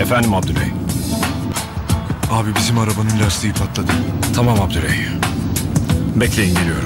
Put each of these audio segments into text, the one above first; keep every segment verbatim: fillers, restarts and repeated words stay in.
Efendim Abdüley. Abi bizim arabanın lastiği patladı. Tamam Abdüley. Bekleyin, geliyorum.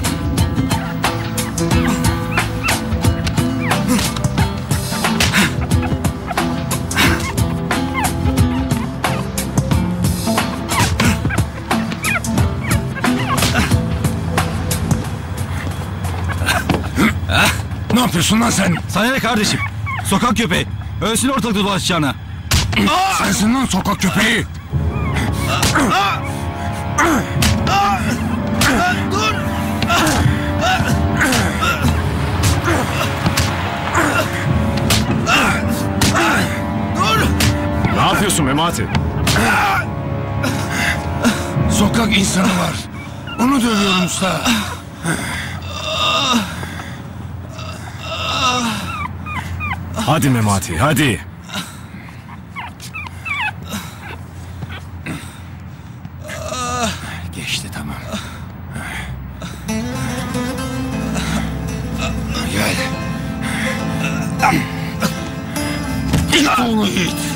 Ne yapıyorsun lan sen? Sana ne kardeşim? Sokak köpeği. Ölsün ortalıkta dolaşacağına. Sensin lan sokak köpeği. Dur! Dur! Ne yapıyorsun Memati? Sokak insanı var. Onu dövüyorum usta. Hadi Memati, hadi. Geçti tamam. Gel. İt oğlu it.